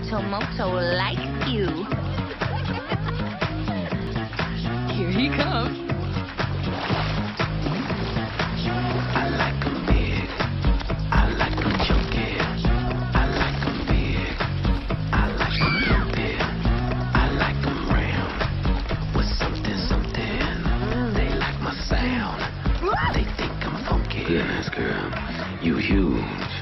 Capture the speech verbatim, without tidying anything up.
moto moto like you. Here he comes. I like 'em big. I like 'em chunky. I like 'em big. I like 'em lumpy. I like 'em round with something, something. They like my sound. They think I'm funky. Goodness, girl, you huge.